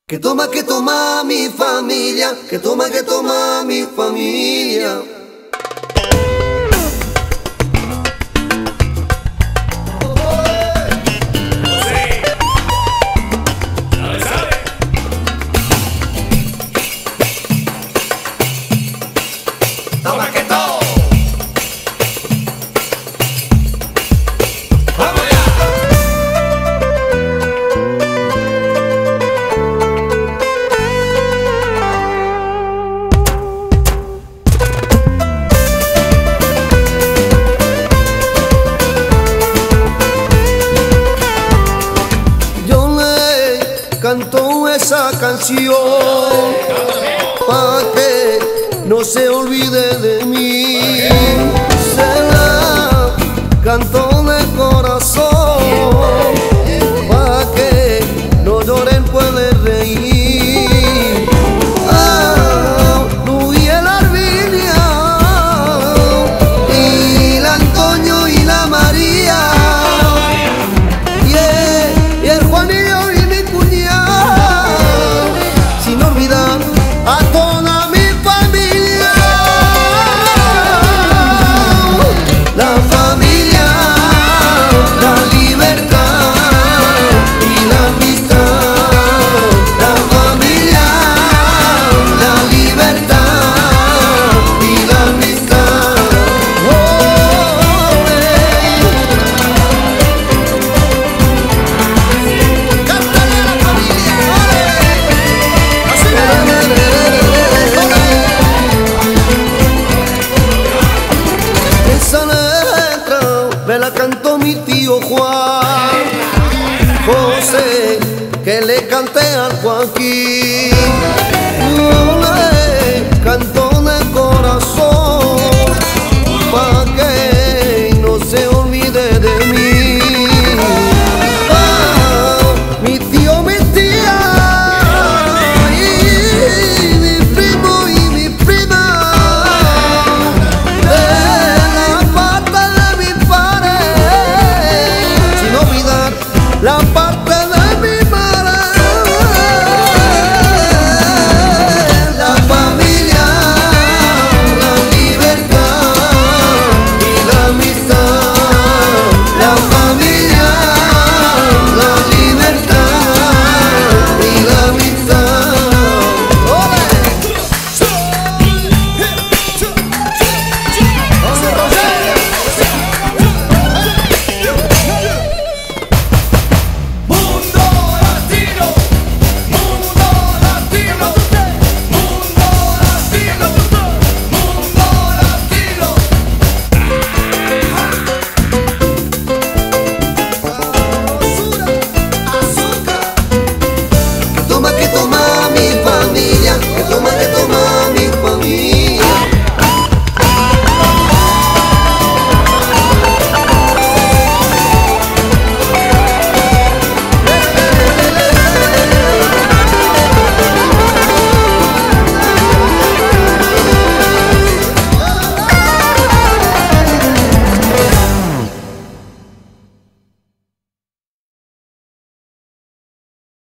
Que toma mi familia, que toma mi familia. Toma que todo. Vamos allá. Yo le canto esa canción pa' que no se olvide de mí. Se la canto de corazón pa' que no lloren, puede reír. Ah, Luis y el Arvinia y la Antonio y la María y el Juanillo y mi cuñado, sin olvidar a toda mi familia. La familia, la libertad y la amistad. La familia, la libertad y la amistad. Cántale a la familia, esa letra me la cantó mi tío Juan José, que le canté al Joaquín.